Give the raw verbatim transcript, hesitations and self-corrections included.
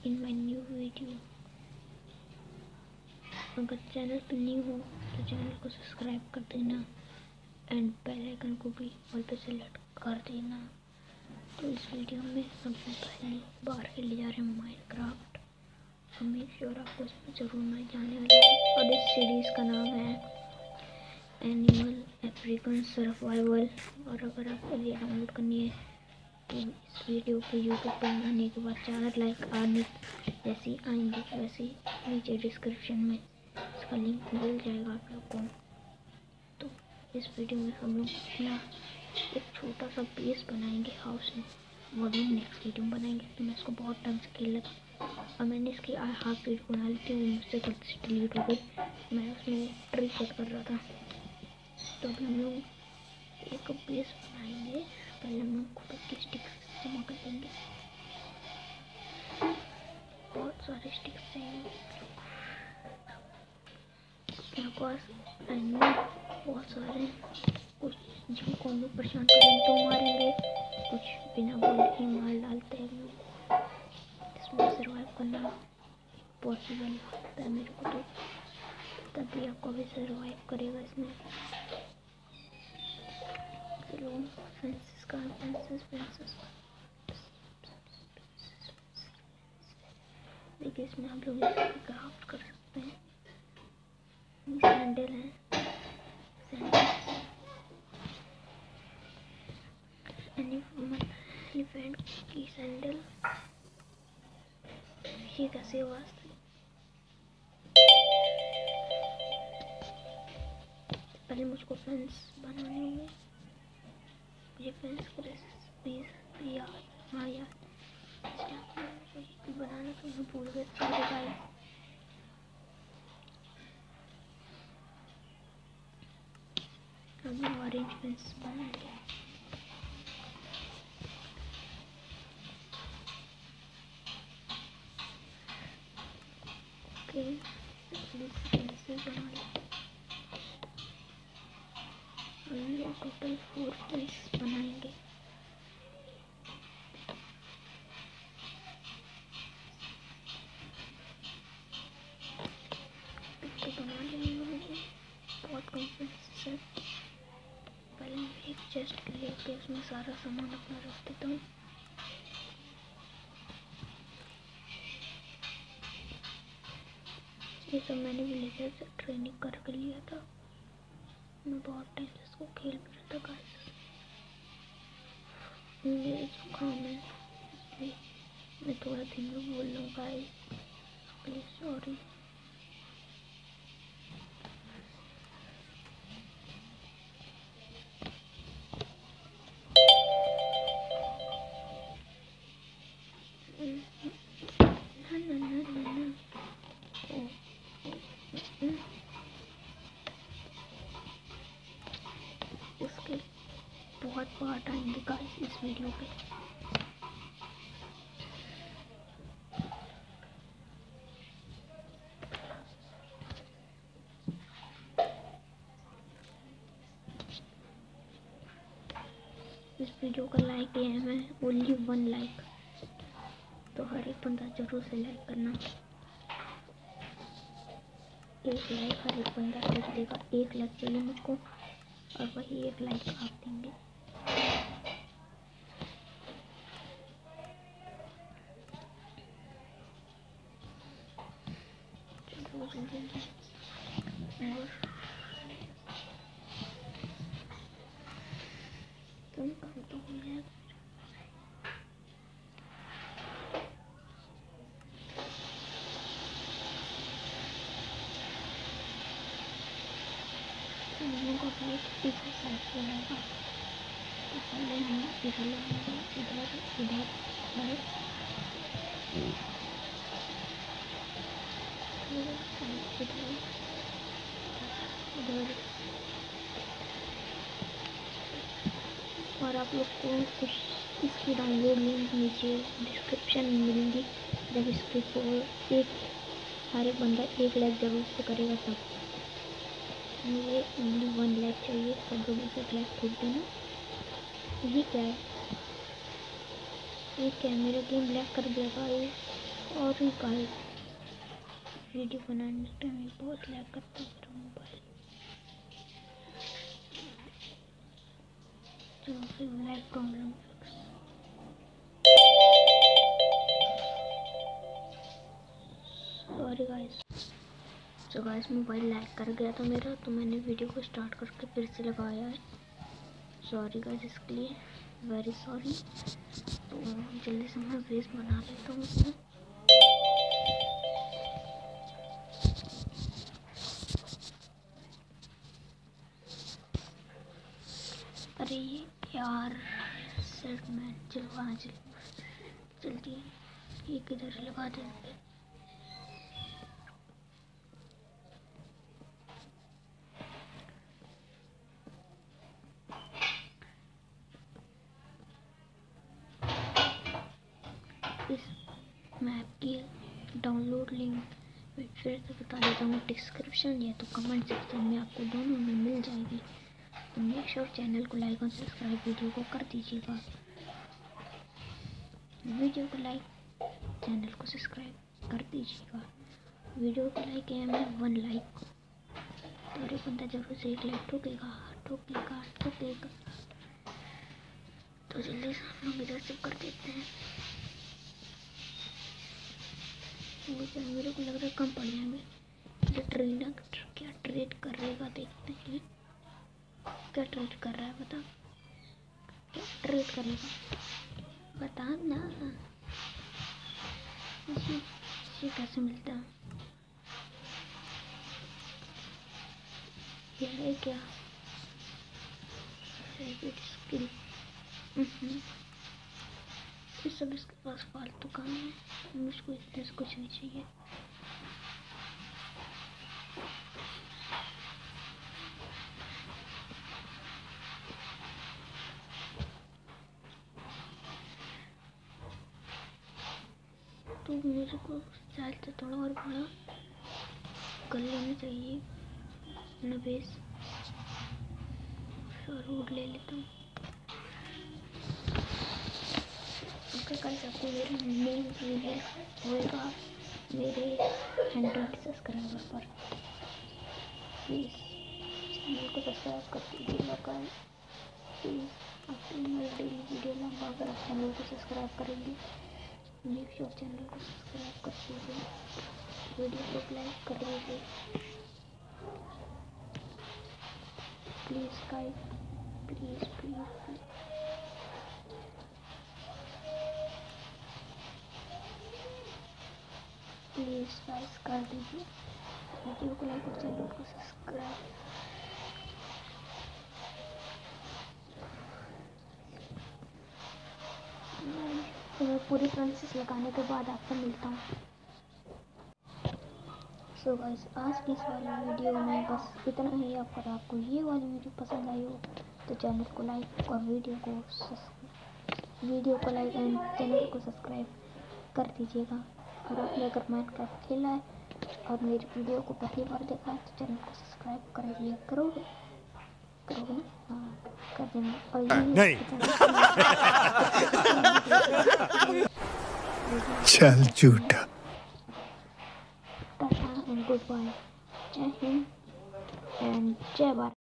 in my new video. अगर channel पर new हो तो चैनल को सब्सक्राइब कर देना एंड बेल आइकन को भी ऑल पे सेलेक्ट कर देना। तो इस वीडियो में हम पहली बार खेलने जा रहे हैं माइनक्राफ्ट। तो मेक श्योर आपको इसमें ज़रूर मजा जाने वाला है। और इस सीरीज़ का नाम है एनिमल अफ्रीकन सर्वाइवल। और अगर आपको ये डाउनलोड करनी है तो इस वीडियो को यूट्यूब पर आने के बाद चार लाइक आने जैसे आएंगे वैसे नीचे डिस्क्रिप्शन में इसका लिंक मिल जाएगा आप लोग को। तो इस वीडियो में हम लोग अपना एक छोटा सा बेस बनाएंगे हाउस में, वो भी नेक्स्ट वीडियो में बनाएंगे। तो मैं इसको बहुत टाइम से खेल रहा था और मैंने इसकी हाफ वीडियो बना ली थी, वो मुझसे गलती से डिलीट हो गई। मैं उसमें ट्री कट कर रहा था। तो अभी हम लोग एक बेस बनाएंगे। पहले हम लोग कुछ की स्टिक्स जमा कर देंगे, बहुत सारे स्टिक्स चाहिए मेरे पास, बहुत सारे। कुछ जिनको हम लोग परेशान करेंगे तो मारेंगे, कुछ बिना बोले ही मार डालते हैं लोग। इसमें सर्वाइव करना पॉसिबल लगता है मेरे को, तो तभी आपको भी सर्वाइव करेगा इसमें। चलो फेंसेस का फेंसेस फेंसेस देखिए, इसमें आप लोग क्राफ्ट कर सकते हैं। सैंडल है, एलिफेंट की सैंडल, ये कैसे आवाज थी। पहले मुझको फेंस बनाने होंगे, मुझे फेंस को प्लीज यार हाँ यार बनाना तो मैं भूल गया। Sorry guys. हम ऑरेंज फेंस बनाएंगे। ओके फेंसेस बना लें। हम लोग टोटल फोर फेंस बनाएंगे। बना लेंगे बहुत कम फेंसेस है। पहले मैं एक चेस्ट लेके उसमें सारा सामान अपना रख देता हूँ। ये सब मैंने विलेजर से ट्रेनिंग करके लिया था। मैं बहुत टाइम से इसको खेल भी रहा था गाइस। मुझे जुकाम है इसलिए मैं थोड़ा धीरे बोल रहा हूँ गाइस, प्लीज सॉरी। इसके बहुत पार्ट आएंगे गाइस इस वीडियो पे। इस वीडियो का लाइक दिया है मैं ओनली वन लाइक, तो हर एक बंदा जरूर से लाइक करना। एक लाइक हर एक बंदा कर देगा। एक लाइक चाहिए मुझको और वही एक लाइक आप देंगे। और तुम काम तो हो जाएगा। हम लोगों को भी इधर साइड से रहेगा, तो पहले हम इधर लगाएंगे, इधर इधर साइड इधर इधर। और आप लोग को कुछ इसकी डाउनलोड लिंक नीचे डिस्क्रिप्शन में मिलेंगी। जब इसके को एक हर एक बंदा एक लाइक जरूर से करेगा तब। मुझे ओनली वन लाइक चाहिए, सब लोगों से एक लाइक ठोक देना। ये क्या है, ये क्या है, मेरा गेम ब्लैक कर दिया गाइस। और सॉरी गाइस, वीडियो बनाने के टाइम बहुत लैग करता है मेरा मोबाइल। चलो फिर लैग प्रॉब्लम। Sorry guys. तो गाइस मोबाइल लैग कर गया था मेरा, तो मैंने वीडियो को स्टार्ट करके फिर से लगाया है। सॉरी गाइस इसके लिए, वेरी सॉरी। तो जल्दी से मैं बेस बना लेता हूँ उसमें। अरे ये यार सेट में चलो वहाँ चलो जल्दी, ये किधर लगा देंगे। इस मैप की डाउनलोड लिंक फिर से बता देता हूँ, डिस्क्रिप्शन या तो कमेंट सेक्शन में आपको दोनों में मिल जाएगी। तो मेक श्योर चैनल को लाइक और सब्सक्राइब वीडियो को कर दीजिएगा। वीडियो को लाइक, चैनल को सब्सक्राइब कर दीजिएगा। वीडियो को लाइक है हमें वन लाइक, तो अरे बंदा जरूर से एक लाइक ठोकेगा ठोकेगा ठोकेगा। तो जल्दी से हम लोग इधर से कर देते हैं। मुझे मेरे को लग रहा है कम पड़ जाएंगे। ये ट्रेन क्या ट्रेड करेगा देखते हैं। क्या ट्रेड कर रहा है बता, क्या ट्रेड करेगा बता ना। इसे इसे कैसे मिलता है, ये है क्या स्किल। ये सब इसके पास फालतू काम है, मुझको इससे कुछ नहीं चाहिए। तो मेरे को शायद से थोड़ा और बड़ा कर लेना चाहिए ना बेस। रोड ले लेता हूँ। कल सबसे मेरा मेन वीडियो होएगा मेरे हंड्रेड सब्सक्राइबर पर। प्लीज़ चैनल को सब्सक्राइब कर दीजिएगा गाइस। प्लीज़ आपकी मेरी डेली वीडियो लंबा अगर आप चैनल को सब्सक्राइब करेंगे, मेक श्योर चैनल को सब्सक्राइब कर दीजिए, वीडियो को लाइक कर दीजिए please guys, please please please. Please guys कर दीजिए, वीडियो को लाइक और चैनल को सब्सक्राइब। तो मैं पूरी प्रोसेस लगाने के बाद आपसे मिलता हूँ। सो गाइस आज की इस वाली वीडियो में बस इतना ही। अगर आपको ये वाली वीडियो पसंद आई हो तो चैनल को लाइक और वीडियो को वीडियो को लाइक एंड चैनल को सब्सक्राइब कर दीजिएगा। और आपने अगर माइनक्राफ्ट खेला है और मेरी वीडियो को पहली बार देखा है तो चैनल को सब्सक्राइब कर दिया करोगे करोगे ना? हाँ कर देना। और ये चल झूठा। टाटा एंड गुड बाय, जय हिंद एंड जय भारत।